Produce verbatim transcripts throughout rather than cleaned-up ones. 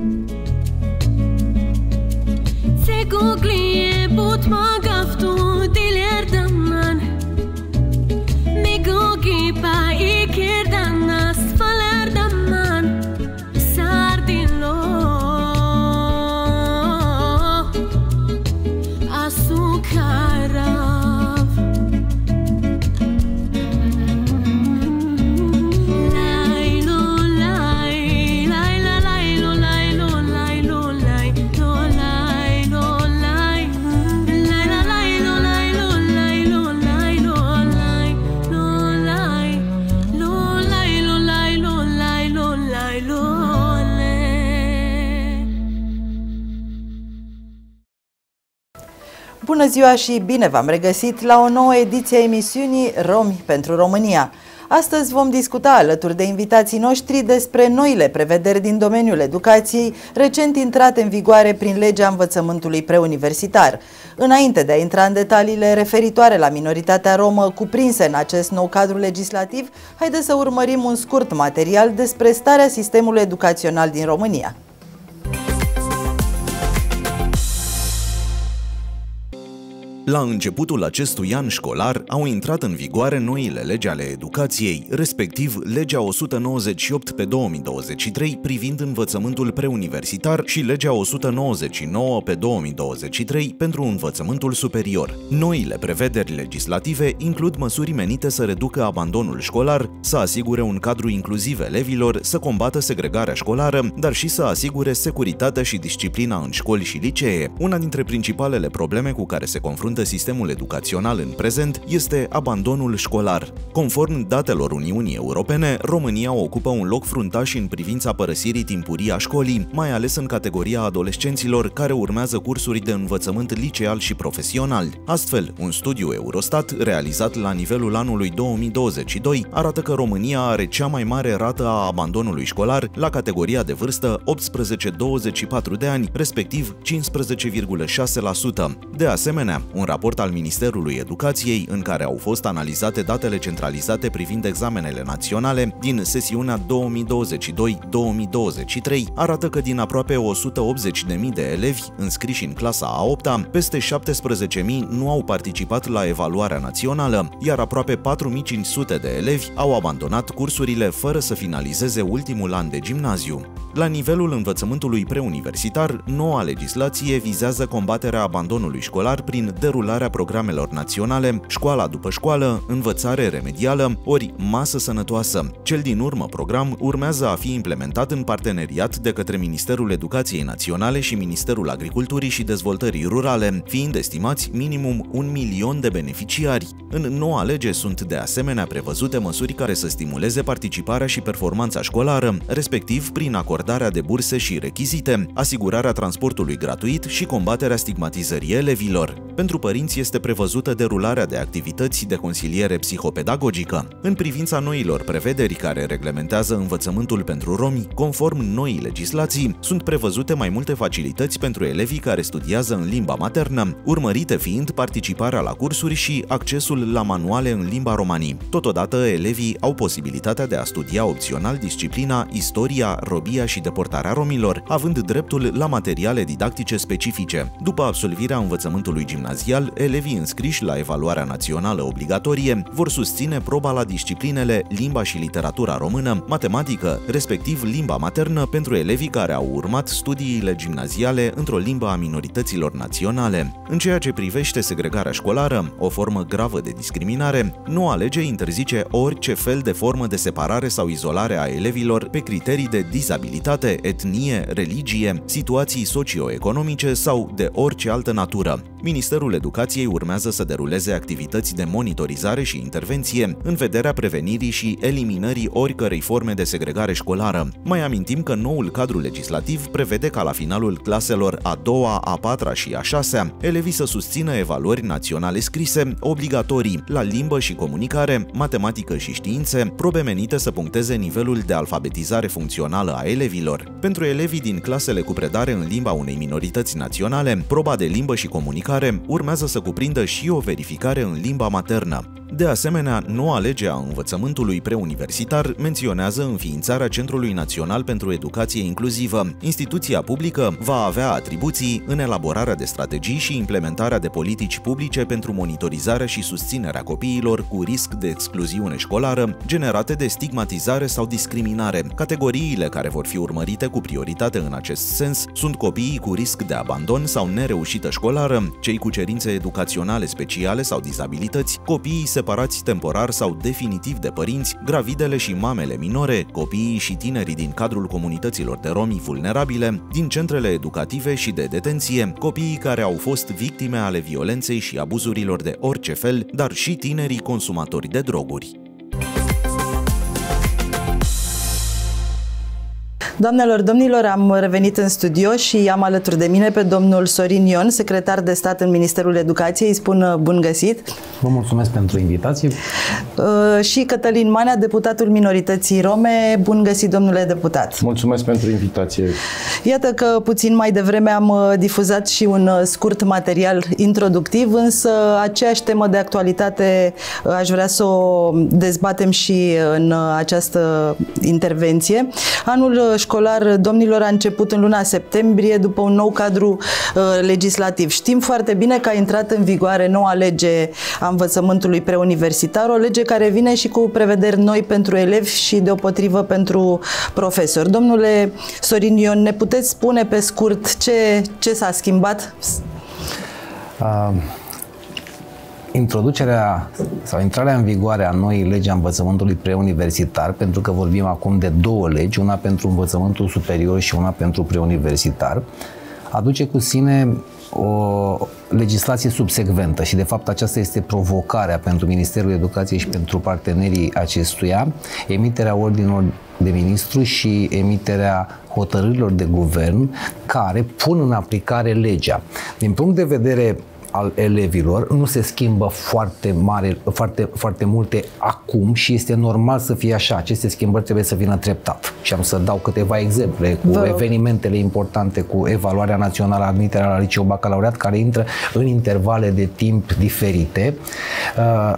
Se googlie but magaftu diler daman Me gogi pa ikirdanas faler daman Sardilo Asukarav Bună ziua și bine v-am regăsit la o nouă ediție a emisiunii Romi pentru România. Astăzi vom discuta alături de invitații noștri despre noile prevederi din domeniul educației, recent intrate în vigoare prin legea învățământului preuniversitar. Înainte de a intra în detaliile referitoare la minoritatea romă cuprinse în acest nou cadru legislativ, haideți să urmărim un scurt material despre starea sistemului educațional din România. La începutul acestui an școlar au intrat în vigoare noile legi ale educației, respectiv legea o sută nouăzeci și opt pe două mii douăzeci și trei privind învățământul preuniversitar și legea o sută nouăzeci și nouă pe două mii douăzeci și trei pentru învățământul superior. Noile prevederi legislative includ măsuri menite să reducă abandonul școlar, să asigure un cadru inclusiv elevilor, să combată segregarea școlară, dar și să asigure securitatea și disciplina în școli și licee. Una dintre principalele probleme cu care se confruntă sistemul educațional în prezent este abandonul școlar. Conform datelor Uniunii Europene, România ocupă un loc fruntaș în privința părăsirii timpurii a școlii, mai ales în categoria adolescenților care urmează cursuri de învățământ liceal și profesional. Astfel, un studiu Eurostat realizat la nivelul anului două mii douăzeci și doi arată că România are cea mai mare rată a abandonului școlar la categoria de vârstă optsprezece douăzeci și patru de ani, respectiv cincisprezece virgulă șase la sută. De asemenea, un raport al Ministerului Educației, în care au fost analizate datele centralizate privind examenele naționale din sesiunea două mii douăzeci și doi două mii douăzeci și trei, arată că din aproape o sută optzeci de mii de elevi înscriși în clasa a opta, peste șaptesprezece mii nu au participat la evaluarea națională, iar aproape patru mii cinci sute de elevi au abandonat cursurile fără să finalizeze ultimul an de gimnaziu. La nivelul învățământului preuniversitar, noua legislație vizează combaterea abandonului școlar prin derularea programelor naționale, școala după școală, învățare remedială, ori masă sănătoasă. Cel din urmă program urmează a fi implementat în parteneriat de către Ministerul Educației Naționale și Ministerul Agriculturii și Dezvoltării Rurale, fiind estimați minimum un milion de beneficiari. În noua lege sunt de asemenea prevăzute măsuri care să stimuleze participarea și performanța școlară, respectiv prin acordarea de burse și rechizite, asigurarea transportului gratuit și combaterea stigmatizării elevilor. Pentru părinți este prevăzută derularea de activități de consiliere psihopedagogică. În privința noilor prevederi care reglementează învățământul pentru romi, conform noii legislații, sunt prevăzute mai multe facilități pentru elevii care studiază în limba maternă, urmărite fiind participarea la cursuri și accesul la manuale în limba romani. Totodată, elevii au posibilitatea de a studia opțional disciplina Istoria, Robia și Deportarea romilor, având dreptul la materiale didactice specifice. După absolvirea învățământului gimnazial, elevii înscriși la evaluarea națională obligatorie vor susține proba la disciplinele limba și literatura română, matematică, respectiv limba maternă pentru elevii care au urmat studiile gimnaziale într-o limbă a minorităților naționale. În ceea ce privește segregarea școlară, o formă gravă de discriminare, noua lege interzice orice fel de formă de separare sau izolare a elevilor pe criterii de dizabilitate, etnie, religie, situații socioeconomice sau de orice altă natură. Ministerul Educației urmează să deruleze activități de monitorizare și intervenție în vederea prevenirii și eliminării oricărei forme de segregare școlară. Mai amintim că noul cadru legislativ prevede ca la finalul claselor a doua, a patra și a șasea, elevii să susțină evaluări naționale scrise, obligatorii, la limbă și comunicare, matematică și științe, probe menite să puncteze nivelul de alfabetizare funcțională a elevilor. Pentru elevii din clasele cu predare în limba unei minorități naționale, proba de limbă și comunicare urmează să cuprindă și o verificare în limba maternă. De asemenea, noua lege a învățământului preuniversitar menționează înființarea Centrului Național pentru Educație Inclusivă. Instituția publică va avea atribuții în elaborarea de strategii și implementarea de politici publice pentru monitorizarea și susținerea copiilor cu risc de excluziune școlară, generate de stigmatizare sau discriminare. Categoriile care vor fi urmărite cu prioritate în acest sens sunt copiii cu risc de abandon sau nereușită școlară, cei cu cerințe educaționale speciale sau dizabilități, copiii separați temporar sau definitiv de părinți, gravidele și mamele minore, copiii și tinerii din cadrul comunităților de romi vulnerabile, din centrele educative și de detenție, copiii care au fost victime ale violenței și abuzurilor de orice fel, dar și tinerii consumatori de droguri. Doamnelor, domnilor, am revenit în studio și am alături de mine pe domnul Sorin Ion, secretar de stat în Ministerul Educației. Îi spun bun găsit. Vă mulțumesc pentru invitație. Uh, și Cătălin Manea, deputatul minorității rome. Bun găsit, domnule deputat. Mulțumesc pentru invitație. Iată că puțin mai devreme am difuzat și un scurt material introductiv, însă aceeași temă de actualitate aș vrea să o dezbatem și în această intervenție. Anul școlar, domnilor, a început în luna septembrie după un nou cadru uh, legislativ. Știm foarte bine că a intrat în vigoare noua lege a învățământului preuniversitar, o lege care vine și cu prevederi noi pentru elevi și deopotrivă pentru profesori. Domnule Sorin Ion, ne puteți spune pe scurt ce, ce s-a schimbat? Uh, introducerea sau intrarea în vigoare a noii legi a învățământului preuniversitar, pentru că vorbim acum de două legi, una pentru învățământul superior și una pentru preuniversitar, aduce cu sine o legislație subsecventă și de fapt aceasta este provocarea pentru Ministerul Educației și pentru partenerii acestuia, emiterea ordinilor de ministru și emiterea hotărârilor de guvern care pun în aplicare legea. Din punct de vedere al elevilor, nu se schimbă foarte mare, foarte, foarte multe acum și este normal să fie așa. Aceste schimbări trebuie să vină treptat. Și am să dau câteva exemple cu Vă evenimentele importante, cu evaluarea națională, admiterea la liceu bacalaureat, care intră în intervale de timp diferite. Uh,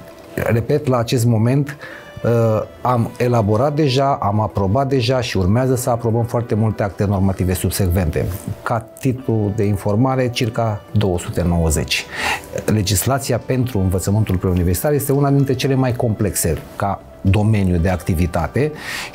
repet, la acest moment Uh, am elaborat deja, am aprobat deja și urmează să aprobăm foarte multe acte normative subsecvente. Ca titlu de informare, circa două sute nouăzeci. Legislația pentru învățământul preuniversitar este una dintre cele mai complexe ca domeniu de activitate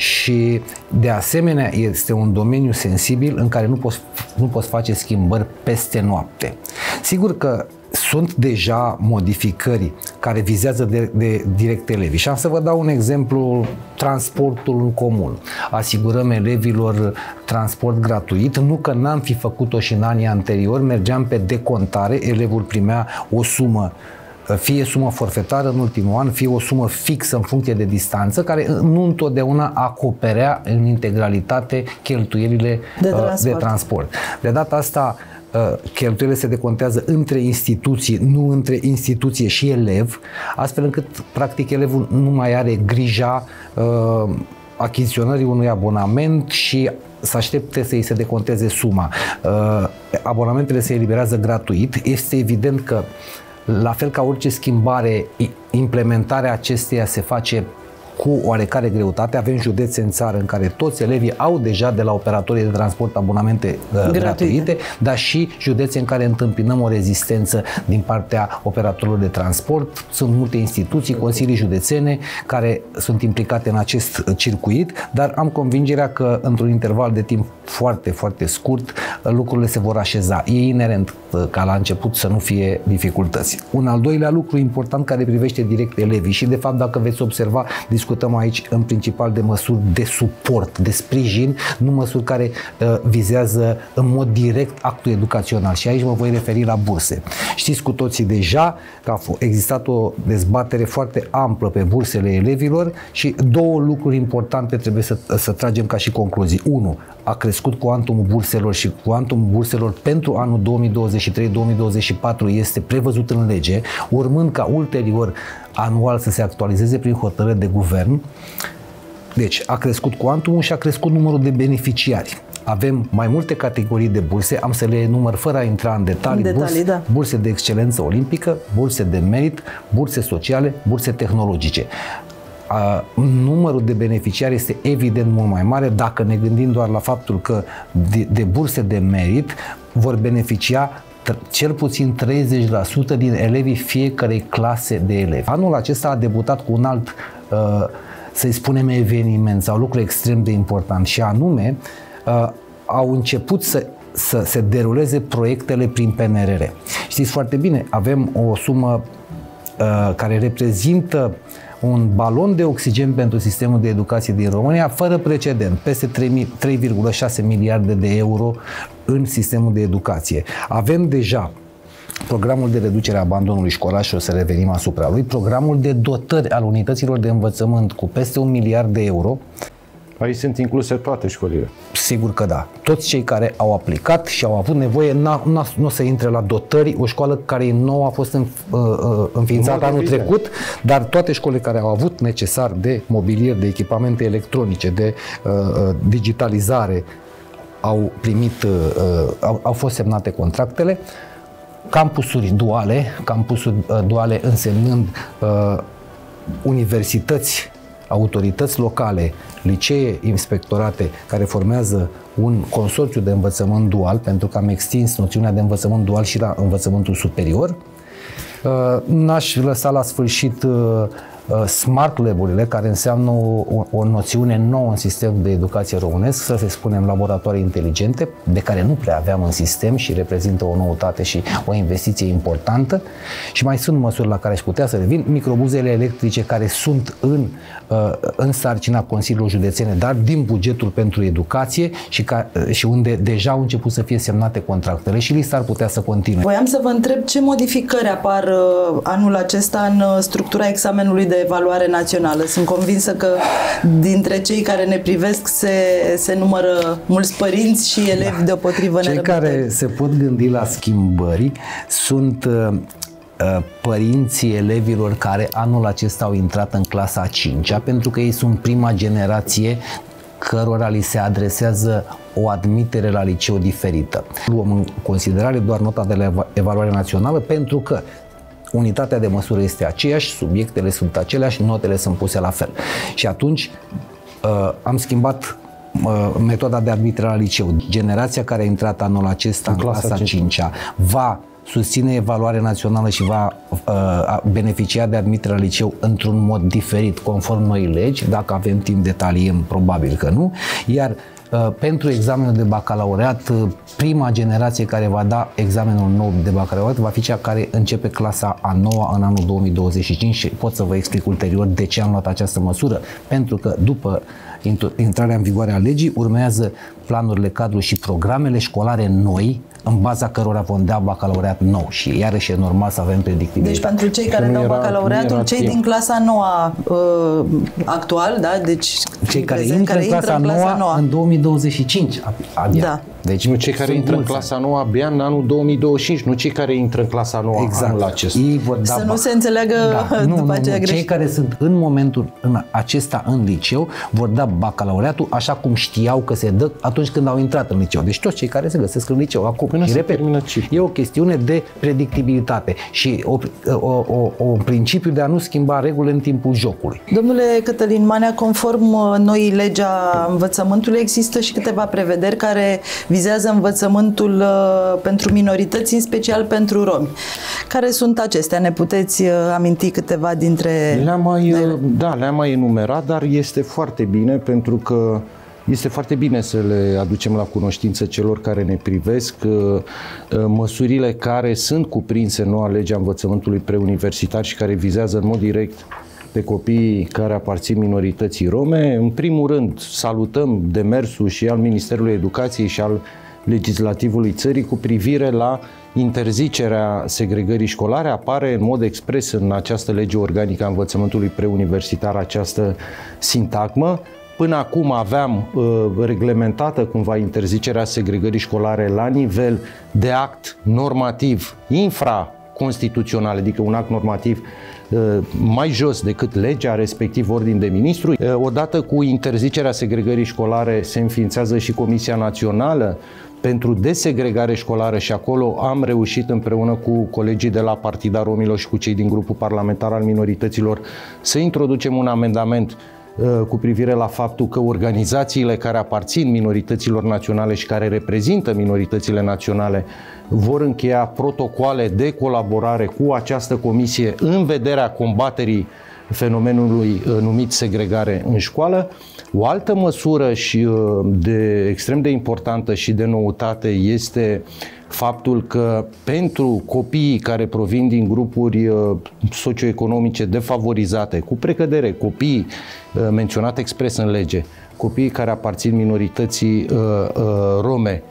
și de asemenea este un domeniu sensibil în care nu poți, nu poți face schimbări peste noapte. Sigur că sunt deja modificări care vizează de, de direct elevii. Și am să vă dau un exemplu, transportul în comun. Asigurăm elevilor transport gratuit, nu că n-am fi făcut-o și în anii anteriori, mergeam pe decontare, elevul primea o sumă, fie sumă forfetară în ultimul an, fie o sumă fixă în funcție de distanță, care nu întotdeauna acoperea în integralitate cheltuielile de transport. De, transport. de data asta, cheltuielile se decontează între instituții, nu între instituție și elev, astfel încât, practic, elevul nu mai are grija uh, achiziționării unui abonament și să aștepte să îi se deconteze suma. Uh, abonamentele se eliberează gratuit. Este evident că, la fel ca orice schimbare, implementarea acesteia se face cu oarecare greutate. Avem județe în țară în care toți elevii au deja de la operatorii de transport abonamente uh, gratuite, dar și județe în care întâmpinăm o rezistență din partea operatorilor de transport. Sunt multe instituții, consilii județene, care sunt implicate în acest circuit, dar am convingerea că într-un interval de timp foarte, foarte scurt lucrurile se vor așeza. E inerent ca la început să nu fie dificultăți. Un al doilea lucru important care privește direct elevii și, de fapt, dacă veți observa, discutăm aici în principal de măsuri de suport, de sprijin, nu măsuri care uh, vizează în mod direct actul educațional. Și aici mă voi referi la burse. Știți cu toții deja că a existat o dezbatere foarte amplă pe bursele elevilor și două lucruri importante trebuie să, să tragem ca și concluzii. Unu, a crescut cuantumul burselor și cuantumul burselor pentru anul două mii douăzeci și trei două mii douăzeci și patru este prevăzut în lege, urmând ca ulterior anual să se actualizeze prin hotărâri de guvern. Deci a crescut cuantumul și a crescut numărul de beneficiari. avem mai multe categorii de burse, am să le enumăr fără a intra în detalii, în detalii burse, da. burse de excelență olimpică, burse de merit, burse sociale, burse tehnologice. A, numărul de beneficiari este evident mult mai mare dacă ne gândim doar la faptul că de, de burse de merit vor beneficia cel puțin treizeci la sută din elevii fiecarei clase de elevi. Anul acesta a debutat cu un alt, uh, să-i spunem, eveniment sau lucru extrem de important, și anume uh, au început să, să se deruleze proiectele prin P N R R. Știți foarte bine, avem o sumă uh, care reprezintă un balon de oxigen pentru sistemul de educație din România fără precedent, peste trei virgulă șase miliarde de euro în sistemul de educație. Avem deja programul de reducere a abandonului școlar și o să revenim asupra lui, programul de dotări al unităților de învățământ cu peste un miliard de euro. Aici sunt incluse toate școlile. Sigur că da. Toți cei care au aplicat și au avut nevoie, nu o să intre la dotări, o școală care e nouă a fost în, uh, înființată anul trecut, dar toate școlile care au avut necesar de mobilier, de echipamente electronice, de uh, digitalizare, au primit, uh, au, au fost semnate contractele. Campusuri duale, campusuri uh, duale însemnând uh, universități, autorități locale, licee, inspectorate care formează un consorțiu de învățământ dual, pentru că am extins noțiunea de învățământ dual și la învățământul superior. N-aș lăsa la sfârșit Smart Lab-urile, care înseamnă o, o noțiune nouă în sistemul de educație românesc, să se spunem laboratoare inteligente, de care nu prea aveam în sistem și reprezintă o noutate și o investiție importantă. Și mai sunt măsuri la care aș putea să revin, microbuzele electrice care sunt în, în sarcina Consiliului Județene, dar din bugetul pentru educație și, ca, și unde deja au început să fie semnate contractele și lista ar putea să continue. Voiam să vă întreb ce modificări apar anul acesta în structura examenului de evaluare națională. Sunt convinsă că dintre cei care ne privesc se, se numără mulți părinți și elevi da. deopotrivă nerăbdători. Cei care se pot gândi la schimbări sunt uh, părinții elevilor care anul acesta au intrat în clasa a cincea, pentru că ei sunt prima generație cărora li se adresează o admitere la liceu diferită. Luăm în considerare doar nota de la evaluare națională, pentru că unitatea de măsură este aceeași, subiectele sunt aceleași, notele sunt puse la fel. Și atunci uh, am schimbat uh, metoda de admitere la liceu. Generația care a intrat anul acesta în, în clasa a cincea va susține evaluarea națională și va uh, beneficia de admitere la liceu într-un mod diferit, conform noii legi. Dacă avem timp, detaliem, probabil că nu. Iar pentru examenul de bacalaureat, prima generație care va da examenul nou de bacalaureat va fi cea care începe clasa a noua în anul două mii douăzeci și cinci și pot să vă explic ulterior de ce am luat această măsură, pentru că după intrarea în vigoare a legii urmează planurile cadru și programele școlare noi, în baza cărora vom da bacalaureat nou și iarăși e normal să avem predictibilitate. Deci pentru cei care dau bacalaureatul, cei din clasa noua uh, actual, da? Deci cei care intră în clasa noua în două mii douăzeci și cinci abia. Da. Deci nu cei care intră în clasa nouă abia în anul două mii douăzeci și cinci, nu cei care intră în clasa nouă exact. anul acesta. Ei vor da să nu se înțeleagă da. după nu, aceea nu, greșit. Cei care sunt în momentul în acesta în liceu vor da bacalaureatul așa cum știau că se dă atunci când au intrat în liceu. Deci toți cei care se găsesc în liceu acum. Până și repet, e o chestiune de predictibilitate și o, o, o, o principiu de a nu schimba regulile în timpul jocului. Domnule Cătălin Manea, conform noii legea învățământului, există și câteva prevederi care vizează învățământul pentru minorități, în special pentru romi. Care sunt acestea? Ne puteți aminti câteva dintre... Le-am mai, da, le-am mai enumerat, dar este foarte bine pentru că este foarte bine să le aducem la cunoștință celor care ne privesc măsurile care sunt cuprinse în noua lege a învățământului preuniversitar și care vizează în mod direct pe copiii care aparțin minorității rome. În primul rând, salutăm demersul și al Ministerului Educației și al legislativului țării cu privire la interzicerea segregării școlare. Apare în mod expres în această lege organică a învățământului preuniversitar această sintagmă. Până acum aveam uh, reglementată cumva interzicerea segregării școlare la nivel de act normativ infraconstituțional, adică un act normativ mai jos decât legea, respectiv ordin de ministru. Odată cu interzicerea segregării școlare se înființează și Comisia Națională pentru desegregare școlară și acolo am reușit împreună cu colegii de la Partida Romilor și cu cei din grupul parlamentar al minorităților să introducem un amendament cu privire la faptul că organizațiile care aparțin minorităților naționale și care reprezintă minoritățile naționale vor încheia protocoale de colaborare cu această comisie în vederea combaterii fenomenului numit segregare în școală. O altă măsură și de extrem de importantă și de noutate este faptul că pentru copiii care provin din grupuri socioeconomice defavorizate, cu precădere, copiii menționate expres în lege, copiii care aparțin minorității rome,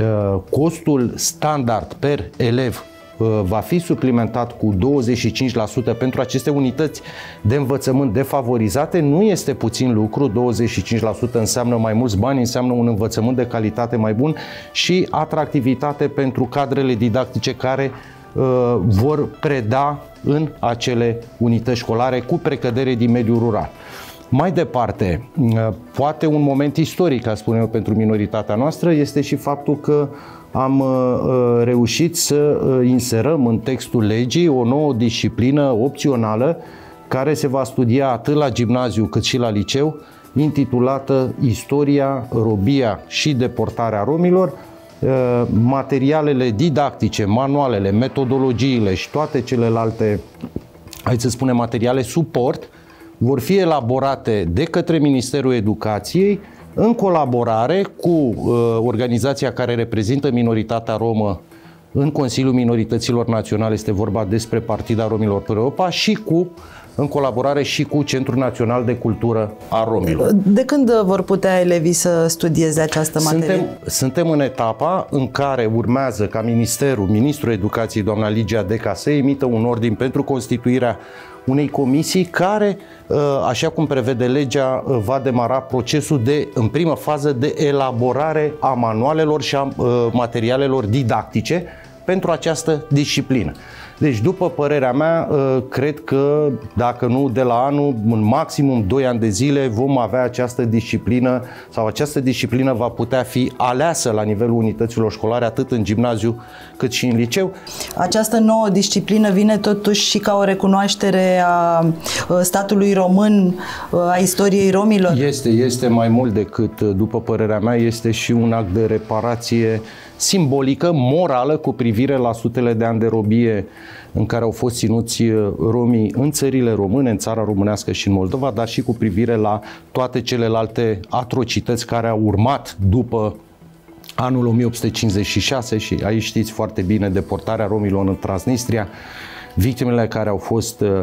costul standard per elev va fi suplimentat cu douăzeci și cinci la sută pentru aceste unități de învățământ defavorizate. Nu este puțin lucru, douăzeci și cinci la sută înseamnă mai mulți bani, înseamnă un învățământ de calitate mai bun și atractivitate pentru cadrele didactice care uh, vor preda în acele unități școlare cu precădere din mediul rural. Mai departe, poate un moment istoric, ca spun eu, pentru minoritatea noastră este și faptul că am uh, reușit să uh, inserăm în textul legii o nouă disciplină opțională care se va studia atât la gimnaziu cât și la liceu, intitulată Istoria, robia și deportarea romilor. Uh, materialele didactice, manualele, metodologiile și toate celelalte, hai să spunem, materiale suport vor fi elaborate de către Ministerul Educației în colaborare cu uh, organizația care reprezintă minoritatea romă în Consiliul Minorităților Naționale, este vorba despre Partida Romilor pentru Europa, și cu, în colaborare și cu Centrul Național de Cultură a Romilor. De când vor putea elevii să studieze această materie? Suntem, suntem în etapa în care urmează ca Ministerul, Ministrul Educației, doamna Ligia Deca, să emită un ordin pentru constituirea unei comisii care, așa cum prevede legea, va demara procesul de, în primă fază, de elaborare a manualelor și a materialelor didactice pentru această disciplină. Deci, după părerea mea, cred că, dacă nu de la anul, în maximum doi ani de zile, vom avea această disciplină sau această disciplină va putea fi aleasă la nivelul unităților școlare, atât în gimnaziu cât și în liceu. Această nouă disciplină vine totuși și ca o recunoaștere a statului român, a istoriei romilor? Este, este mai mult decât, după părerea mea, este și un act de reparație simbolică, morală, cu privire la sutele de ani de robie în care au fost ținuți romii în țările române, în țara românească și în Moldova, dar și cu privire la toate celelalte atrocități care au urmat după anul o mie opt sute cincizeci și șase și aici știți foarte bine deportarea romilor în Transnistria, victimele care au fost uh,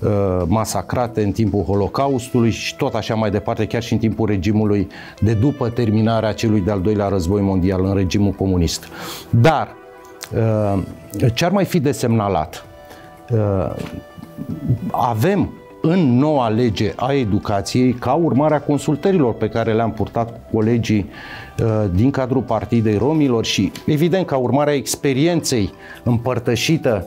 masacrate în timpul Holocaustului și tot așa mai departe, chiar și în timpul regimului de după terminarea celui de-al doilea război mondial, în regimul comunist. Dar uh, ce ar mai fi de semnalat? Uh, avem în noua lege a educației, ca urmare a consultărilor pe care le-am purtat cu colegii uh, din cadrul Partidei Romilor și, evident, ca urmare a experienței împărtășită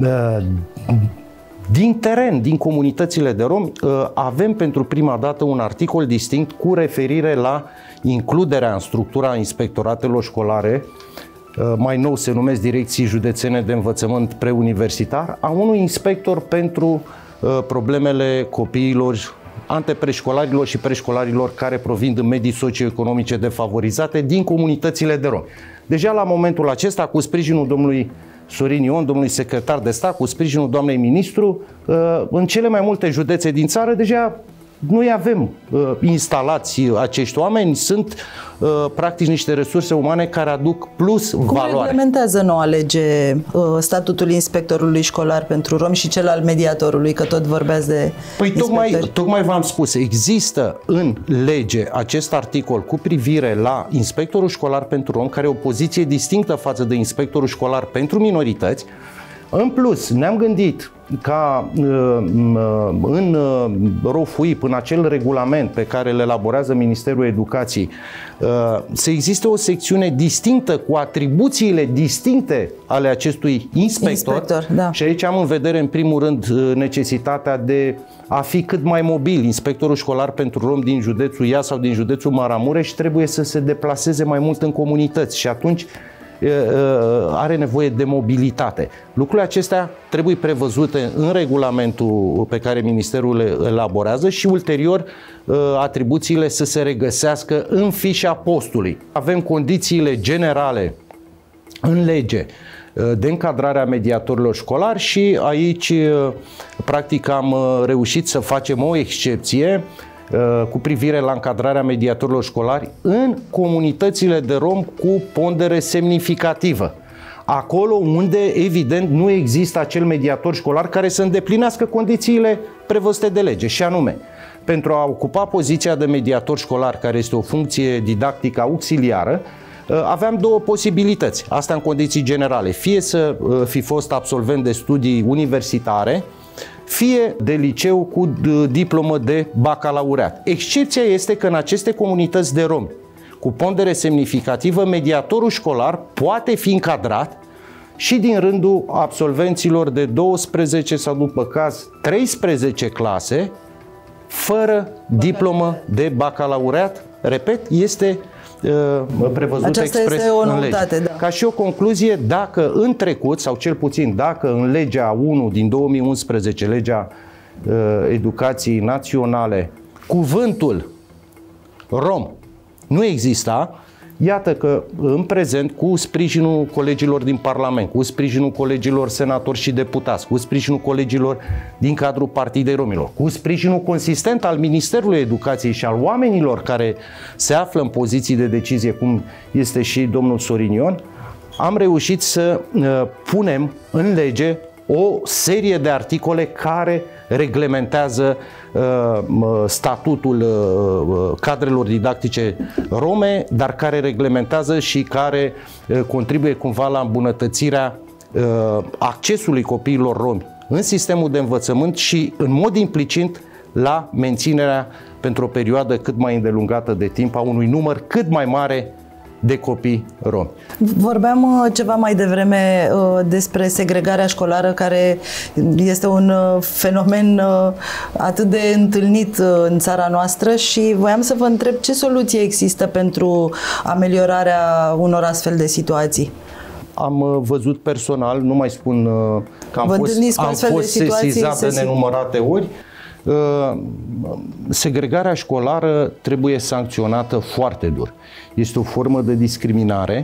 din teren, din comunitățile de romi, avem pentru prima dată un articol distinct cu referire la includerea în structura inspectoratelor școlare, mai nou se numesc Direcții Județene de Învățământ Preuniversitar, a unui inspector pentru problemele copiilor, antepreșcolarilor și preșcolarilor care provin din medii socioeconomice defavorizate din comunitățile de romi. Deja la momentul acesta, cu sprijinul domnului Sorin Ion, domnului secretar de stat, cu sprijinul doamnei ministru, în cele mai multe județe din țară deja noi avem instalați acești oameni, sunt practic niște resurse umane care aduc plus Cum valoare. Cum reglementează noua lege statutul inspectorului școlar pentru romi și cel al mediatorului, că tot vorbeați de Păi tocmai, tocmai v-am spus, există în lege acest articol cu privire la inspectorul școlar pentru romi, care e o poziție distinctă față de inspectorul școlar pentru minorități. În plus, ne-am gândit ca în ROFUIP, în acel regulament pe care îl elaborează Ministerul Educației, să existe o secțiune distinctă cu atribuțiile distincte ale acestui inspector, inspector da. Și aici am în vedere în primul rând necesitatea de a fi cât mai mobil. Inspectorul școlar pentru romi din județul Iași sau din județul Maramureș trebuie să se deplaseze mai mult în comunități și atunci are nevoie de mobilitate. Lucrurile acestea trebuie prevăzute în regulamentul pe care Ministerul le elaborează și ulterior atribuțiile să se regăsească în fișa postului. Avem condițiile generale în lege de încadrare a mediatorilor școlari și aici practic am reușit să facem o excepție cu privire la încadrarea mediatorilor școlari în comunitățile de rom cu pondere semnificativă. Acolo unde, evident, nu există acel mediator școlar care să îndeplinească condițiile prevăzute de lege. Și anume, pentru a ocupa poziția de mediator școlar, care este o funcție didactică auxiliară, aveam două posibilități, asta în condiții generale. Fie să fi fost absolvent de studii universitare, fie de liceu cu diplomă de bacalaureat. Excepția este că în aceste comunități de romi cu pondere semnificativă, mediatorul școlar poate fi încadrat și din rândul absolvenților de douăsprezece sau, după caz, treisprezece clase, fără diplomă de bacalaureat. Repet, este uh, prevăzut Aceasta expres este o în noutate, lege. Da. Ca și o concluzie, dacă în trecut, sau cel puțin dacă în legea unu din două mii unsprezece, legea uh, educației naționale, cuvântul rom nu exista, iată că în prezent, cu sprijinul colegilor din Parlament, cu sprijinul colegilor senatori și deputați, cu sprijinul colegilor din cadrul Partidei Romilor, cu sprijinul consistent al Ministerului Educației și al oamenilor care se află în poziții de decizie, cum este și domnul Sorin Ion, am reușit să uh, punem în lege o serie de articole care reglementează uh, statutul uh, cadrelor didactice rome, dar care reglementează și care uh, contribuie cumva la îmbunătățirea uh, accesului copiilor romi în sistemul de învățământ și în mod implicit la menținerea pentru o perioadă cât mai îndelungată de timp a unui număr cât mai mare de copii romi. Vorbeam uh, ceva mai devreme uh, despre segregarea școlară, care este un uh, fenomen uh, atât de întâlnit uh, în țara noastră și voiam să vă întreb ce soluție există pentru ameliorarea unor astfel de situații. Am uh, văzut personal, nu mai spun uh, că am vă fost, am fost sesizat de nenumărate ori. Uh, segregarea școlară trebuie sancționată foarte dur. Este o formă de discriminare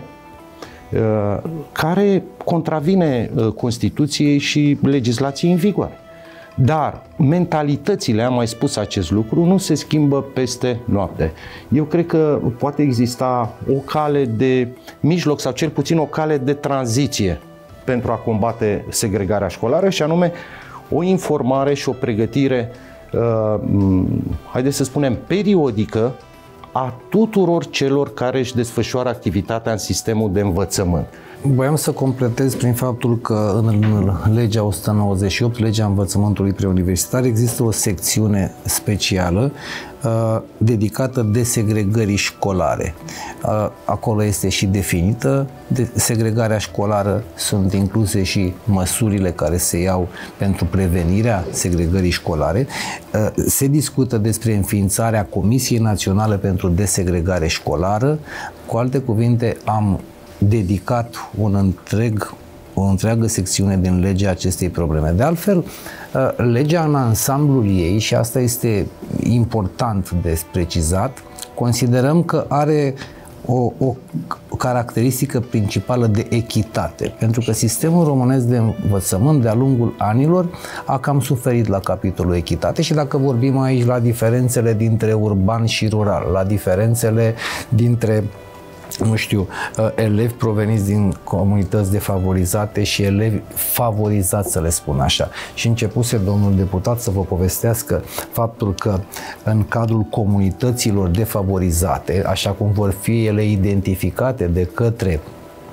uh, care contravine uh, Constituției și legislației în vigoare. Dar mentalitățile, am mai spus acest lucru, nu se schimbă peste noapte. Eu cred că poate exista o cale de mijloc sau cel puțin o cale de tranziție pentru a combate segregarea școlară și anume o informare și o pregătire, uh, haideți să spunem, periodică a tuturor celor care își desfășoară activitatea în sistemul de învățământ. Voiam să completez prin faptul că în legea o sută nouăzeci și opt, legea învățământului preuniversitar, există o secțiune specială uh, dedicată desegregării școlare. Uh, acolo este și definită de segregarea școlară, sunt incluse și măsurile care se iau pentru prevenirea segregării școlare. Uh, se discută despre înființarea Comisiei Naționale pentru Desegregare Școlară. Cu alte cuvinte, am dedicat un întreg, o întreagă secțiune din legea acestei probleme. De altfel, legea în ansamblul ei, și asta este important de precizat, considerăm că are o, o caracteristică principală de echitate, pentru că sistemul românesc de învățământ de-a lungul anilor a cam suferit la capitolul echitate și dacă vorbim aici la diferențele dintre urban și rural, la diferențele dintre nu știu, elevi proveniți din comunități defavorizate și elevi favorizați, să le spun așa. Și începuse domnul deputat să vă povestească faptul că în cadrul comunităților defavorizate, așa cum vor fi ele identificate de către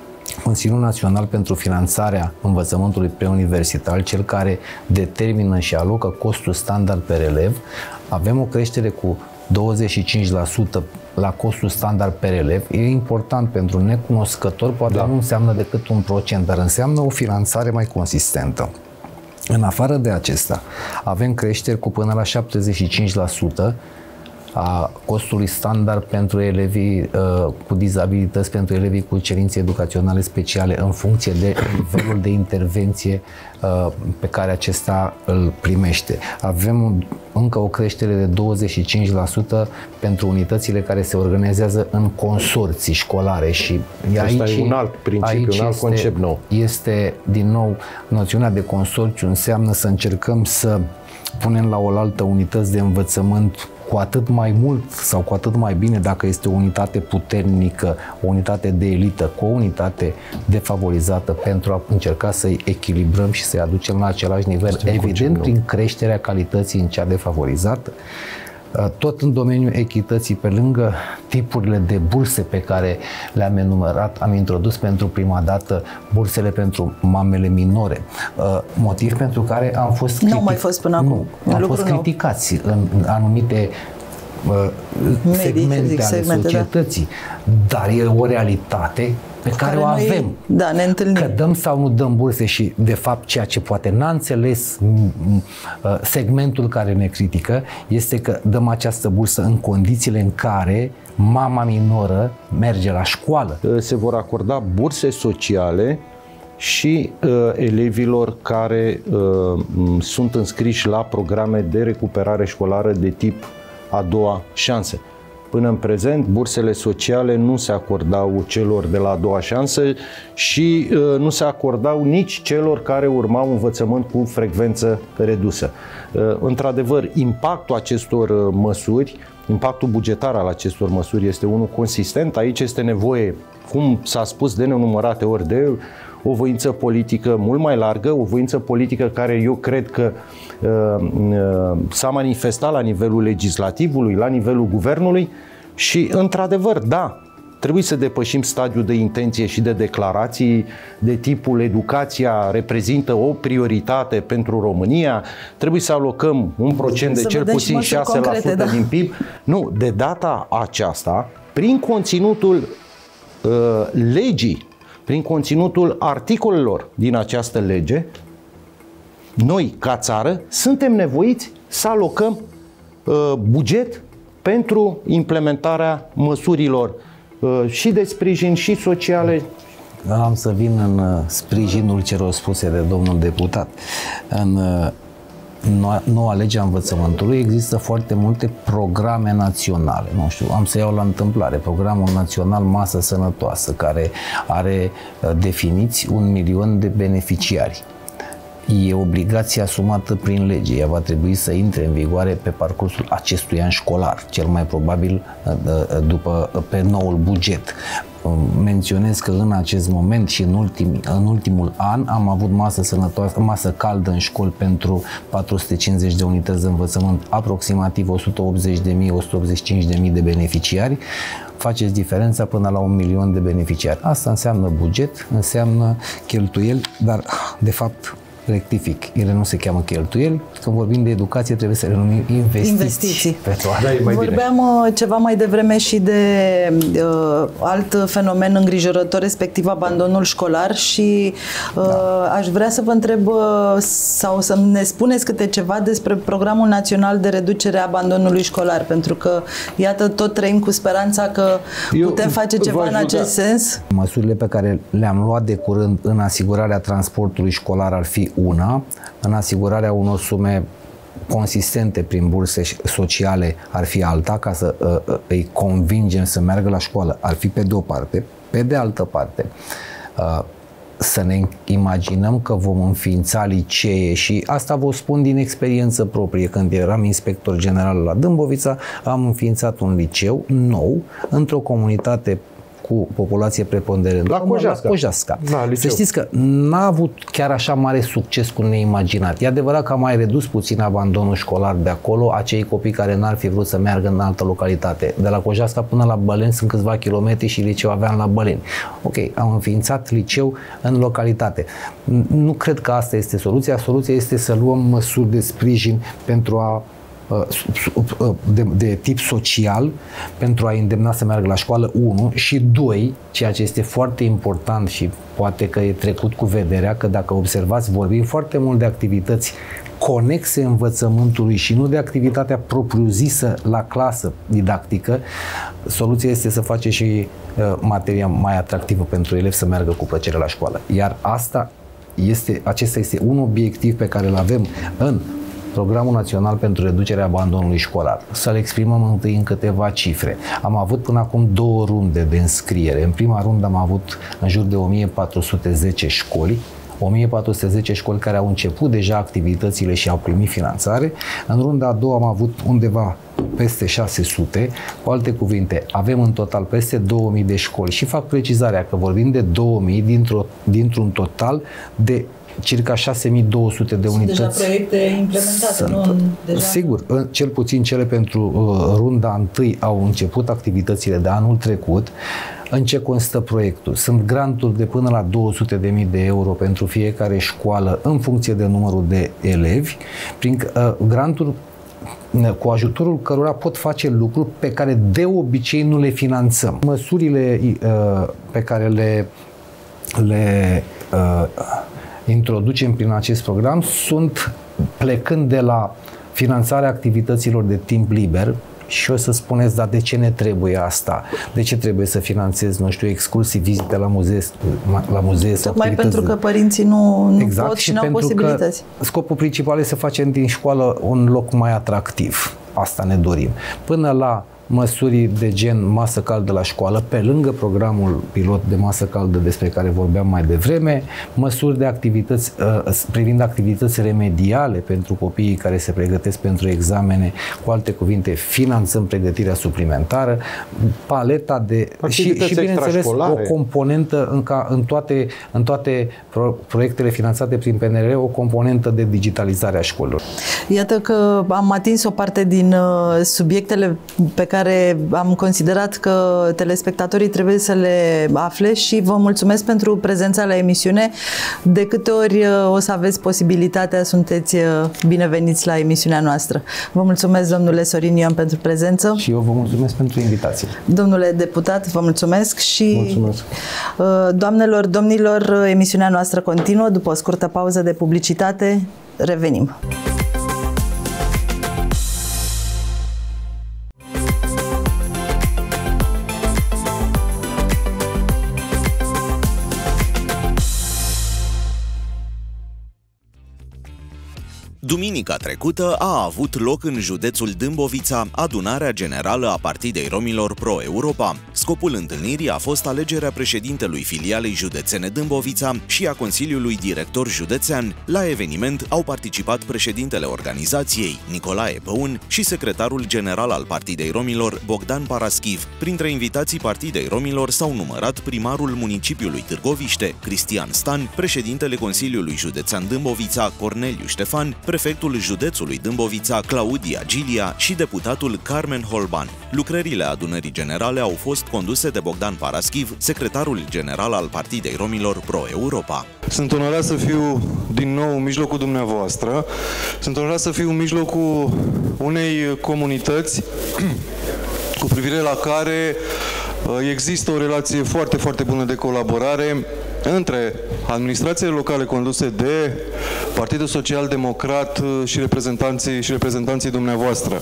Consiliul Național pentru Finanțarea Învățământului Preuniversitar, cel care determină și alocă costul standard per elev, avem o creștere cu douăzeci și cinci la sută la costul standard per elev. E important pentru un necunoscător, poate da. nu înseamnă decât un procent, dar înseamnă o finanțare mai consistentă. În afară de acesta, avem creșteri cu până la șaptezeci și cinci la sută a costului standard pentru elevii uh, cu dizabilități, pentru elevii cu cerințe educaționale speciale, în funcție de nivelul de intervenție uh, pe care acesta îl primește. Avem încă o creștere de douăzeci și cinci la sută pentru unitățile care se organizează în consorții școlare și aici, asta e un alt principiu, un alt este, concept nou. Este, din nou, noțiunea de consorțiu înseamnă să încercăm să punem la oaltă unități de învățământ cu atât mai mult sau cu atât mai bine dacă este o unitate puternică, o unitate de elită, cu o unitate defavorizată, pentru a încerca să-i echilibrăm și să-i aducem la același nivel, evident prin creșterea calității în cea defavorizată. Tot în domeniul echității, pe lângă tipurile de burse pe care le-am enumerat, am introdus pentru prima dată bursele pentru mamele minore, motiv pentru care am fost critic... Nu au mai fost până acum. Nu, am fost criticați în anumite segmente ale societății, da. dar e o realitate pe care, care o avem. Noi, da, ne întâlnim. Că dăm sau nu dăm burse și, de fapt, ceea ce poate n-a înțeles segmentul care ne critică este că dăm această bursă în condițiile în care mama minoră merge la școală. Se vor acorda burse sociale și uh, elevilor care uh, sunt înscriși la programe de recuperare școlară de tip a doua șansă. Până în prezent, bursele sociale nu se acordau celor de la a doua șansă și uh, nu se acordau nici celor care urmau învățământ cu frecvență redusă. Uh, într-adevăr, impactul acestor uh, măsuri, impactul bugetar al acestor măsuri este unul consistent. Aici este nevoie, cum s-a spus de nenumărate ori, de o voință politică mult mai largă, o voință politică care eu cred că uh, uh, s-a manifestat la nivelul legislativului, la nivelul guvernului și, într-adevăr, da, trebuie să depășim stadiul de intenție și de declarații de tipul educația reprezintă o prioritate pentru România, trebuie să alocăm un procent de cel puțin șase la sută concrete, da. din P I B. Nu, de data aceasta, prin conținutul uh, legii, prin conținutul articolelor din această lege, noi, ca țară, suntem nevoiți să alocăm uh, buget pentru implementarea măsurilor uh, și de sprijin și sociale. Am să vin în sprijinul celor spuse de domnul deputat. În noua, noua lege a învățământului există foarte multe programe naționale. Nu știu, am să iau la întâmplare Programul Național Masă Sănătoasă, care are definiți un milion de beneficiari. E obligație asumată prin lege. Ea va trebui să intre în vigoare pe parcursul acestui an școlar, cel mai probabil după, pe noul buget. Menționez că în acest moment și în, ultim, în ultimul an am avut masă sănătoasă, masă caldă în școli pentru patru sute cincizeci de unități de învățământ, aproximativ o sută optzeci de mii - o sută optzeci și cinci de mii de beneficiari. Faceți diferența până la un milion de beneficiari. Asta înseamnă buget, înseamnă cheltuieli, dar de fapt rectific, ele nu se cheamă cheltuieli. Când vorbim de educație, trebuie să le numim investiții. investiții. Da, Vorbeam bine. ceva mai devreme și de uh, alt fenomen îngrijorător, respectiv abandonul școlar și uh, da. aș vrea să vă întreb uh, sau să ne spuneți câte ceva despre Programul Național de Reducere a Abandonului Școlar, pentru că, iată, tot trăim cu speranța că Eu putem face ceva în acest sens. Măsurile pe care le-am luat de curând în asigurarea transportului școlar ar fi una, în asigurarea unor sume consistente prin burse sociale ar fi alta, ca să uh, îi convingem să meargă la școală, ar fi pe de o parte. Pe de altă parte, uh, să ne imaginăm că vom înființa licee și asta vă spun din experiență proprie. Când eram inspector general la Dâmbovița, am înființat un liceu nou într-o comunitate cu cu populație preponderentă. La Cojasca. La Cojasca. Da, să știți că n-a avut chiar așa mare succes cum neimaginat. E adevărat că a mai redus puțin abandonul școlar de acolo, acei copii care n-ar fi vrut să meargă în altă localitate. De la Cojasca până la Băleni sunt câțiva kilometri și liceu aveam la Băleni. Ok, am înființat liceu în localitate. Nu cred că asta este soluția. Soluția este să luăm măsuri de sprijin pentru a De, de tip social pentru a îndemna să meargă la școală, unu, și doi, ceea ce este foarte important și poate că e trecut cu vederea, că dacă observați, vorbim foarte mult de activități conexe învățământului și nu de activitatea propriu-zisă la clasă didactică. Soluția este să face și uh, materia mai atractivă pentru elevi să meargă cu plăcere la școală. Iar asta este, acesta este un obiectiv pe care îl avem în Programul Național pentru Reducerea Abandonului Școlar. Să-l exprimăm întâi în câteva cifre. Am avut până acum două runde de înscriere. În prima rundă am avut în jur de o mie patru sute zece școli, o mie patru sute zece școli care au început deja activitățile și au primit finanțare. În runda a doua am avut undeva peste șase sute. Cu alte cuvinte, avem în total peste două mii de școli și fac precizarea că vorbim de două mii dintr-o, dintr-un total de circa șase mii două sute de sunt unități. Sunt deja proiecte implementate, sunt, nu? Deja... Sigur, cel puțin cele pentru uh, runda întâi au început activitățile de anul trecut. În ce constă proiectul? Sunt granturi de până la două sute de mii de euro pentru fiecare școală în funcție de numărul de elevi. Prin uh, granturi cu ajutorul cărora pot face lucruri pe care de obicei nu le finanțăm. Măsurile uh, pe care le, le uh, introducem prin acest program sunt plecând de la finanțarea activităților de timp liber. Și o să spuneți, dar de ce ne trebuie asta? De ce trebuie să finanțez, nu știu, exclusiv vizite la muzee, la muzee sau tocmai pentru că părinții nu, nu exact, pot și, și nu au posibilități. Scopul principal este să facem din școală un loc mai atractiv. Asta ne dorim. Până la măsuri de gen masă caldă la școală, pe lângă programul pilot de masă caldă despre care vorbeam mai devreme, măsuri de activități, privind activități remediale pentru copiii care se pregătesc pentru examene, cu alte cuvinte, finanțăm pregătirea suplimentară, paleta de... și, și bineînțeles, o componentă în, ca, în, toate, în toate pro, proiectele finanțate prin P N R R, o componentă de digitalizare a școlilor. Iată că am atins o parte din uh, subiectele pe care am considerat că telespectatorii trebuie să le afle și vă mulțumesc pentru prezența la emisiune. De câte ori o să aveți posibilitatea, sunteți bineveniți la emisiunea noastră. Vă mulțumesc, domnule Sorin Ion, pentru prezență. Și eu vă mulțumesc pentru invitație. Domnule deputat, vă mulțumesc și mulțumesc. Doamnelor, domnilor, emisiunea noastră continuă. După o scurtă pauză de publicitate, revenim. Duminica trecută a avut loc în județul Dâmbovița adunarea generală a Partidei Romilor Pro-Europa. Scopul întâlnirii a fost alegerea președintelui filialei județene Dâmbovița și a Consiliului Director Județean. La eveniment au participat președintele organizației, Nicolae Păun, și secretarul general al Partidei Romilor, Bogdan Paraschiv. Printre invitații Partidei Romilor s-au numărat primarul municipiului Târgoviște, Cristian Stan, președintele Consiliului Județean Dâmbovița, Corneliu Ștefan, prefectul județului Dâmbovița, Claudia Gilia, și deputatul Carmen Holban. Lucrările adunării generale au fost conduse de Bogdan Paraschiv, secretarul general al Partidei Romilor Pro-Europa. Sunt onorat să fiu din nou în mijlocul dumneavoastră. Sunt onorat să fiu în mijlocul unei comunități cu privire la care există o relație foarte, foarte bună de colaborare între administrațiile locale conduse de Partidul Social Democrat și reprezentanții, și reprezentanții dumneavoastră.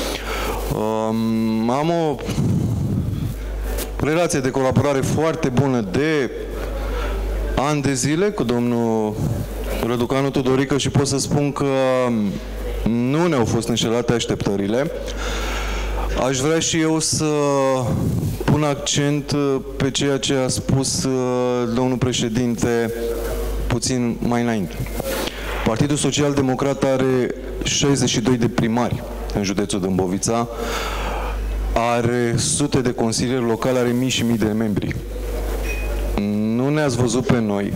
Um, am o relație de colaborare foarte bună de ani de zile cu domnul Răducanu Tudorică și pot să spun că nu ne-au fost înșelate așteptările. Aș vrea și eu să pun accent pe ceea ce a spus domnul președinte puțin mai înainte. Partidul Social Democrat are șaizeci și doi de primari în județul Dâmbovița. are sute de consilieri locali, are mii și mii de membri. Nu ne-ați văzut pe noi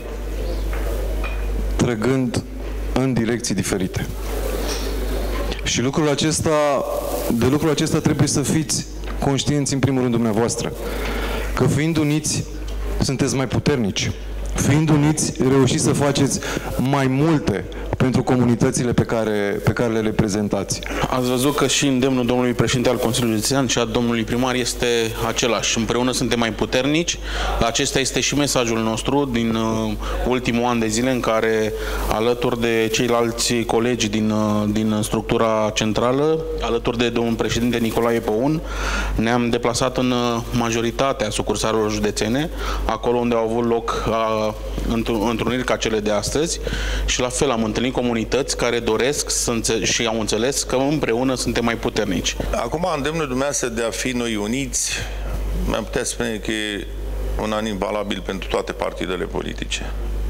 trăgând în direcții diferite. Și lucrul acesta, de lucrul acesta trebuie să fiți conștienți în primul rând dumneavoastră. Că fiind uniți, sunteți mai puternici. Fiind uniți, reușiți să faceți mai multe pentru comunitățile pe care, pe care le reprezentați. Ați văzut că și îndemnul domnului președinte al Consiliului Județean și a domnului primar este același. Împreună suntem mai puternici. Acesta este și mesajul nostru din uh, ultimul an de zile în care, alături de ceilalți colegi din, uh, din structura centrală, alături de domnul președinte Nicolae Păun, ne-am deplasat în uh, majoritatea sucursalelor județene, acolo unde au avut loc uh, întruniri ca cele de astăzi, și la fel am întâlnit comunități care doresc să și au înțeles că împreună suntem mai puternici. Acum, îndemnul dumneavoastră de a fi noi uniți, mi-am putea spune că e unanim valabil pentru toate partidele politice.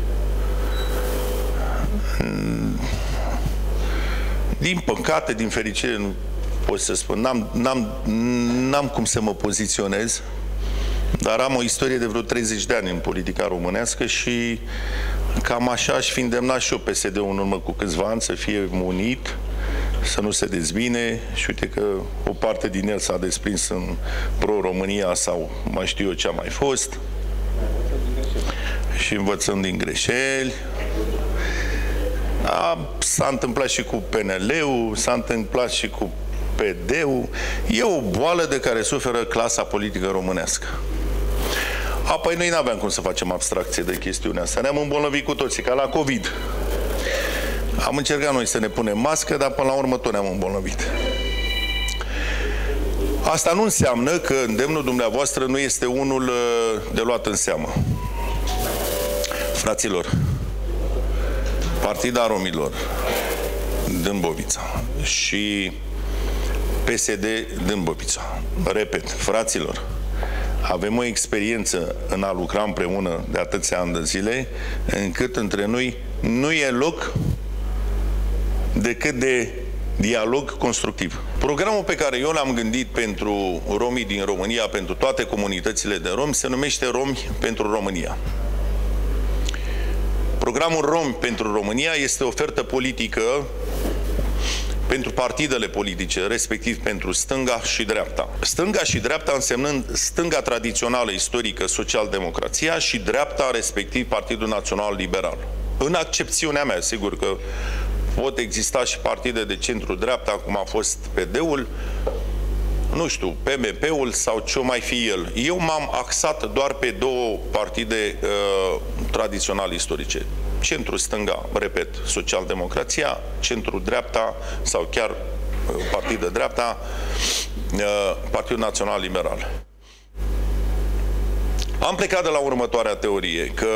Din păcate, din fericire, nu pot să spun, n-am, n-am, n-am cum să mă poziționez, dar am o istorie de vreo treizeci de ani în politica românească și cam așa aș fi îndemnat și eu P S D-ul în urmă cu câțiva ani să fie unit, să nu se dezbine, și uite că o parte din el s-a desprins în pro-România sau mai știu eu ce a mai fost, și învățăm din greșeli. S-a întâmplat și cu P N L-ul, s-a întâmplat și cu P D-ul. E o boală de care suferă clasa politică românească. Apoi noi n-aveam cum să facem abstracție de chestiunea asta. Ne-am îmbolnăvit cu toții, ca la COVID. Am încercat noi să ne punem mască, dar până la urmă tot ne-am îmbolnăvit. Asta nu înseamnă că îndemnul dumneavoastră nu este unul de luat în seamă. Fraților, Partida Romilor Dâmbovița și P S D Dâmbovița, repet, fraților, avem o experiență în a lucra împreună de atâția ani de zile, încât între noi nu e loc decât de dialog constructiv. Programul pe care eu l-am gândit pentru romii din România, pentru toate comunitățile de romi, se numește Romi pentru România. Programul Romi pentru România este o ofertă politică pentru partidele politice, respectiv pentru stânga și dreapta. Stânga și dreapta însemnând stânga tradițională, istorică, social-democrația, și dreapta, respectiv Partidul Național Liberal. În accepțiunea mea, sigur că pot exista și partide de centru-dreapta, cum a fost P D-ul, nu știu, P M P-ul sau ce mai fi el. Eu m-am axat doar pe două partide uh, tradiționale istorice. Centru-stânga, repet, social-democrația, centru-dreapta sau chiar uh, partidă dreapta, uh, Partidul Național Liberal. Am plecat de la următoarea teorie, că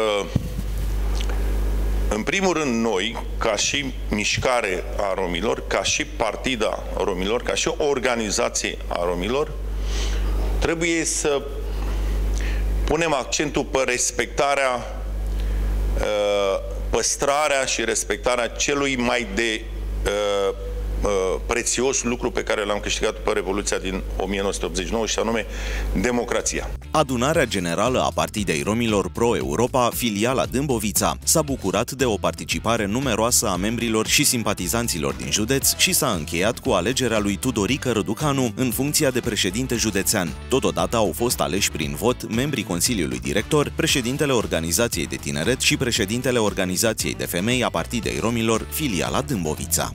în primul rând noi, ca și mișcare a romilor, ca și partida romilor, ca și o organizație a romilor, trebuie să punem accentul pe respectarea, păstrarea și respectarea celui mai de prețios lucru pe care l-am câștigat pe Revoluția din o mie nouă sute optzeci și nouă, și anume democrația. Adunarea Generală a Partidei Romilor Pro-Europa, filiala Dâmbovița, s-a bucurat de o participare numeroasă a membrilor și simpatizanților din județ și s-a încheiat cu alegerea lui Tudorică Răducanu în funcția de președinte județean. Totodată au fost aleși prin vot membrii Consiliului Director, președintele Organizației de Tineret și președintele Organizației de Femei a Partidei Romilor, filiala Dâmbovița.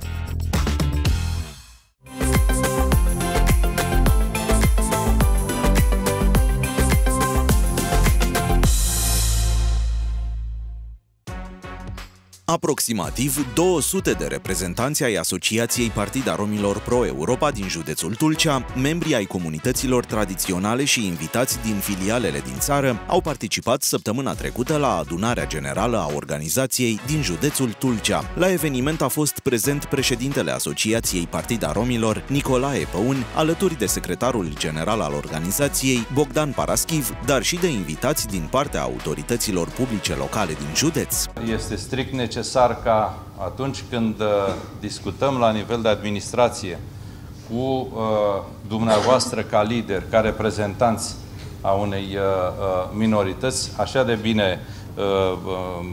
Aproximativ două sute de reprezentanți ai Asociației Partida Romilor Pro-Europa din județul Tulcea, membri ai comunităților tradiționale și invitați din filialele din țară au participat săptămâna trecută la adunarea generală a organizației din județul Tulcea. La eveniment a fost prezent președintele Asociației Partida Romilor, Nicolae Păun, alături de secretarul general al organizației, Bogdan Paraschiv, dar și de invitați din partea autorităților publice locale din județ. Este strict necesar ca atunci când discutăm la nivel de administrație cu uh, dumneavoastră ca lider, ca reprezentanți a unei uh, minorități așa de bine uh, uh,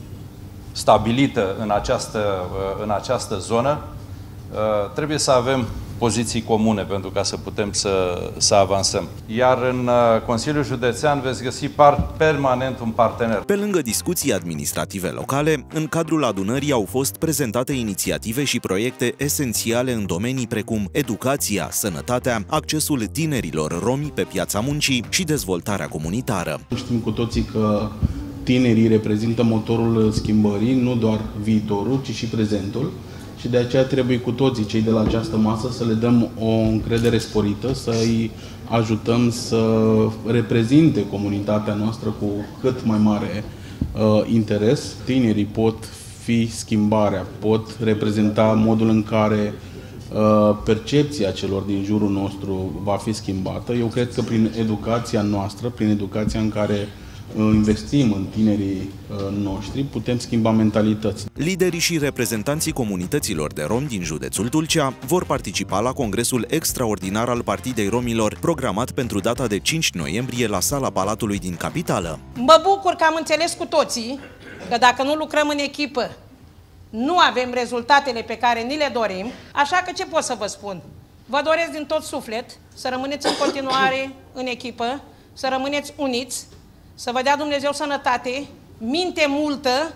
stabilită în această, uh, în această zonă, uh, trebuie să avem poziții comune pentru ca să putem să, să avansăm. Iar în uh, Consiliul Județean veți găsi par, permanent un partener. Pe lângă discuții administrative locale, în cadrul adunării au fost prezentate inițiative și proiecte esențiale în domenii precum educația, sănătatea, accesul tinerilor romi pe piața muncii și dezvoltarea comunitară. Știm cu toții că tinerii reprezintă motorul schimbării, nu doar viitorul, ci și prezentul. Și de aceea trebuie cu toții cei de la această masă să le dăm o încredere sporită, să îi ajutăm să reprezinte comunitatea noastră cu cât mai mare uh, interes. Tinerii pot fi schimbarea, pot reprezenta modul în care uh, percepția celor din jurul nostru va fi schimbată. Eu cred că prin educația noastră, prin educația în care investim în tinerii noștri, putem schimba mentalități. Liderii și reprezentanții comunităților de romi din județul Tulcea vor participa la congresul extraordinar al Partidei Romilor, programat pentru data de cinci noiembrie la sala Palatului din capitală. Mă bucur că am înțeles cu toții că dacă nu lucrăm în echipă, nu avem rezultatele pe care ni le dorim, așa că ce pot să vă spun? Vă doresc din tot suflet să rămâneți în continuare în echipă, să rămâneți uniți, să vă dea Dumnezeu sănătate, minte multă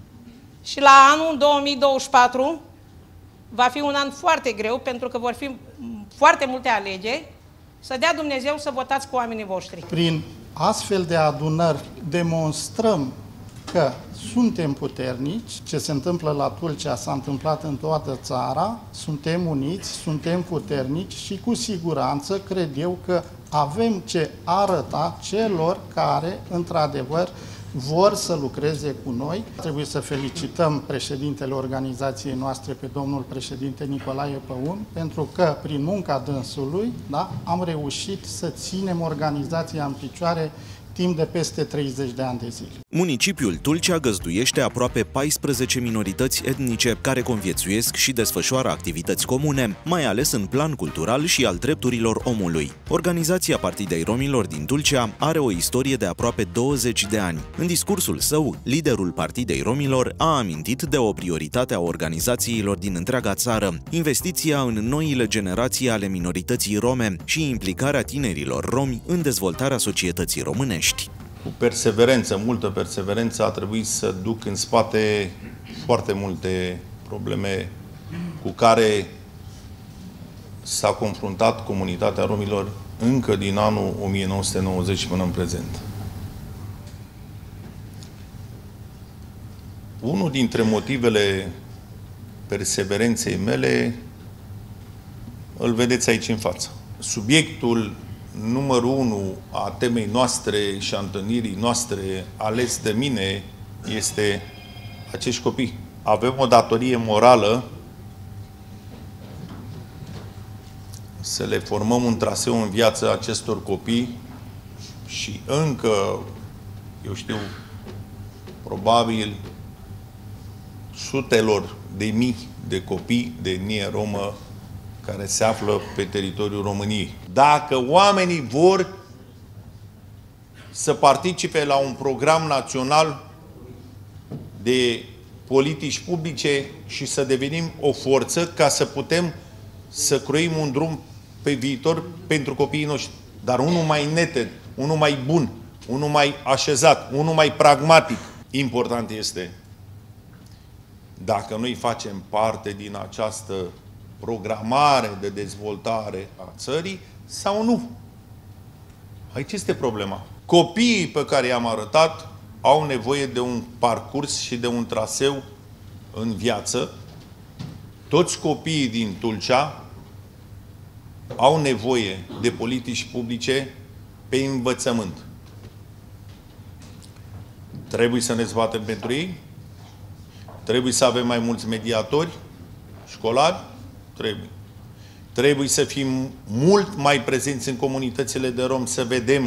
și la anul două mii douăzeci și patru va fi un an foarte greu pentru că vor fi foarte multe alegeri. Să dea Dumnezeu să votați cu oamenii voștri. Prin astfel de adunări demonstrăm că suntem puternici, ce se întâmplă la Tulcea s-a întâmplat în toată țara, suntem uniți, suntem puternici și cu siguranță cred eu că avem ce arăta celor care, într-adevăr, vor să lucreze cu noi. Trebuie să felicităm președintele organizației noastre, pe domnul președinte Nicolae Păun, pentru că prin munca dânsului, da, am reușit să ținem organizația în picioare timp de peste treizeci de ani de zile. Municipiul Tulcea găzduiește aproape paisprezece minorități etnice care conviețuiesc și desfășoară activități comune, mai ales în plan cultural și al drepturilor omului. Organizația Partidei Romilor din Tulcea are o istorie de aproape douăzeci de ani. În discursul său, liderul Partidei Romilor a amintit de o prioritate a organizațiilor din întreaga țară, investiția în noile generații ale minorității rome și implicarea tinerilor romi în dezvoltarea societății românești. Cu perseverență, multă perseverență, a trebuit să duc în spate foarte multe probleme cu care s-a confruntat comunitatea romilor încă din anul o mie nouă sute nouăzeci până în prezent. Unul dintre motivele perseverenței mele îl vedeți aici în față. Subiectul numărul unu a temei noastre și a întâlnirii noastre ales de mine este acești copii. Avem o datorie morală să le formăm un traseu în viață acestor copii și încă, eu știu, probabil sutelor de mii de copii de etnie romă care se află pe teritoriul României. Dacă oamenii vor să participe la un program național de politici publice și să devenim o forță ca să putem să croim un drum pe viitor pentru copiii noștri, dar unul mai neted, unul mai bun, unul mai așezat, unul mai pragmatic. Important este dacă noi facem parte din această programare de dezvoltare a țării sau nu. Aici este problema. Copiii pe care i-am arătat au nevoie de un parcurs și de un traseu în viață. Toți copiii din Tulcea au nevoie de politici publice pe învățământ. Trebuie să ne zbatem pentru ei? Trebuie să avem mai mulți mediatori școlari? Trebuie. Trebuie să fim mult mai prezenți în comunitățile de rom, să vedem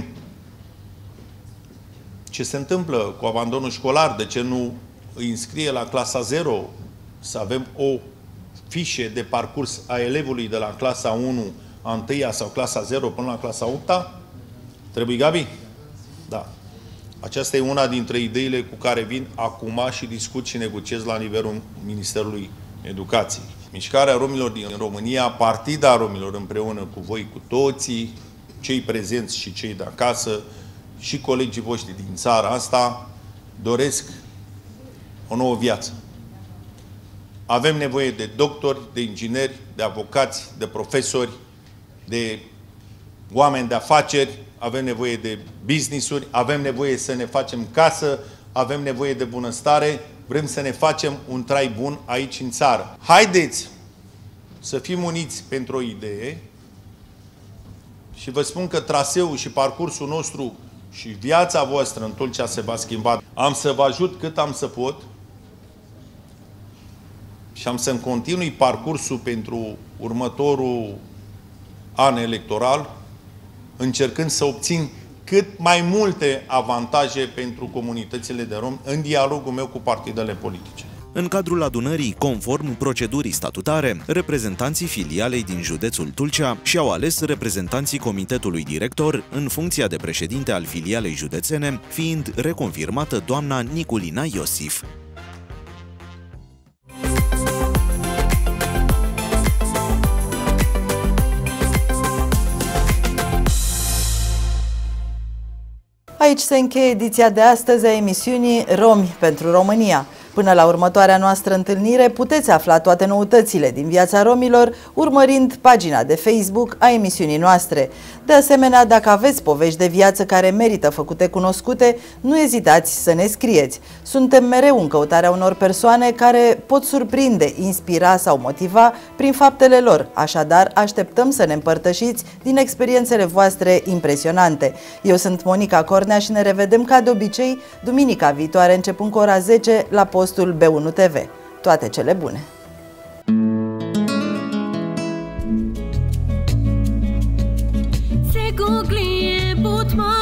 ce se întâmplă cu abandonul școlar, de ce nu îi înscrie la clasa zero, să avem o fișe de parcurs a elevului de la clasa unu, a întâia sau clasa zero până la clasa opta? Trebuie, Gabi? Da. Aceasta e una dintre ideile cu care vin acum și discut și negociez la nivelul Ministerului Educației. Mișcarea romilor din România, Partida Romilor împreună cu voi, cu toții, cei prezenți și cei de acasă și colegii voștri din țara asta, doresc o nouă viață. Avem nevoie de doctori, de ingineri, de avocați, de profesori, de oameni de afaceri, avem nevoie de business-uri, avem nevoie să ne facem casă, avem nevoie de bunăstare, vrem să ne facem un trai bun aici în țară. Haideți să fim uniți pentru o idee și vă spun că traseul și parcursul nostru și viața voastră în Tulcea se va schimba. Am să vă ajut cât am să pot și am să-mi continui parcursul pentru următorul an electoral, încercând să obțin cât mai multe avantaje pentru comunitățile de romi în dialogul meu cu partidele politice. În cadrul adunării, conform procedurii statutare, reprezentanții filialei din județul Tulcea și-au ales reprezentanții comitetului director în funcția de președinte al filialei județene, fiind reconfirmată doamna Niculina Iosif. Aici se încheie ediția de astăzi a emisiunii Romi pentru România. Până la următoarea noastră întâlnire puteți afla toate noutățile din viața romilor urmărind pagina de Facebook a emisiunii noastre. De asemenea, dacă aveți povești de viață care merită făcute cunoscute, nu ezitați să ne scrieți. Suntem mereu în căutarea unor persoane care pot surprinde, inspira sau motiva prin faptele lor. Așadar, așteptăm să ne împărtășiți din experiențele voastre impresionante. Eu sunt Monica Cornea și ne revedem ca de obicei duminica viitoare începând cu ora zece la postul B unu T V. Toate cele bune! Se googlie but